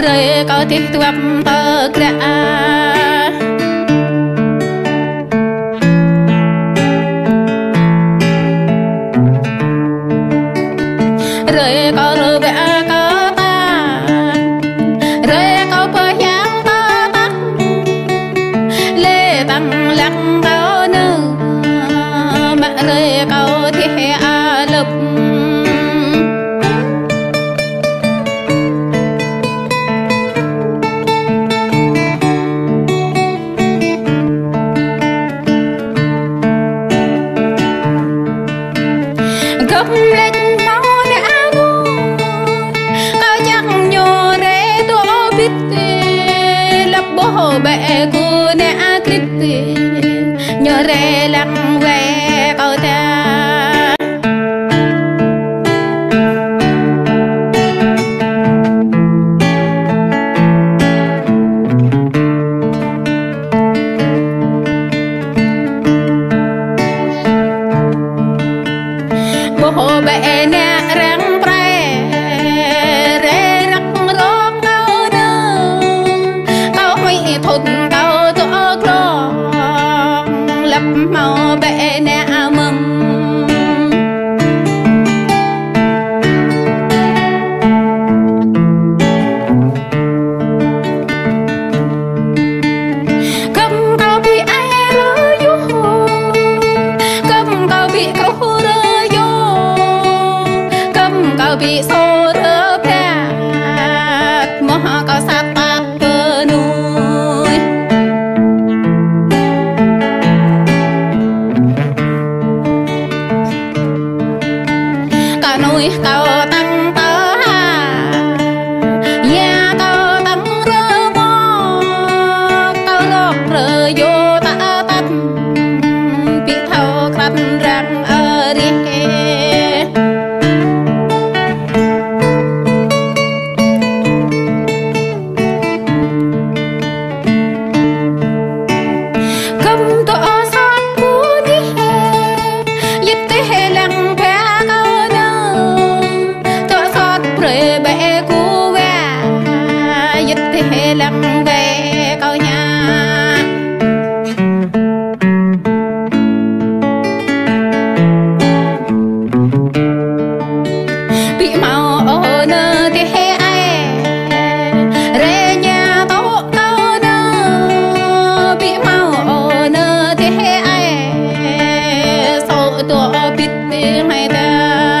rồi có tiếc tuập tơ cả rồi có rồi vẽ có ta rồi có bơi giang ta tắt lê tăng lăng tao nữ mà rồi có thì a lập gấp lên máu đã ngô cao chắc nhô rê tổ biết lấp bố bẹ cô nè kít nhô rê lăng về câu ta bố bẹ nè răng pre rê rắc rong câu nơ câu huy thụt câu tổ clong lập màu bẹ nè mừng cầm câu bị ai rơi vô cầm câu bị câu rơi vô cầm câu bị xô rơ phạt mô câu sát tạc cơ nuôi câu nuôi câu tăng tơ hà ya câu tăng rơ mô câu lọc rơ vô ta tắt bị thâu khắp răng ở đi cầm tổ sát cú đi yết tê lăng phá câu nơ tổ sát rê bẹ cú gà yết tê lăng về câu nhà bị màu ô nơ tê ai rê nhà tổ câu nơ bị màu ô nơ tê ai sâu tổ bít hay ta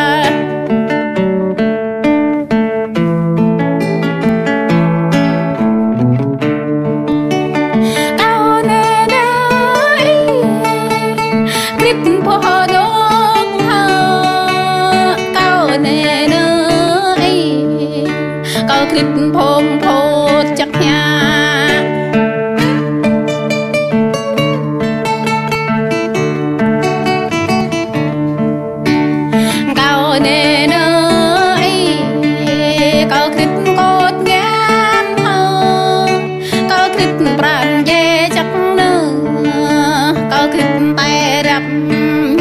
cao nè nấy clip phô đông hơ cao nè nấy cao clip phong phô chắc nha cao nè nấy cao clip cốt ngán hơ cao clip pram dê chắc nơ cao clip tay rập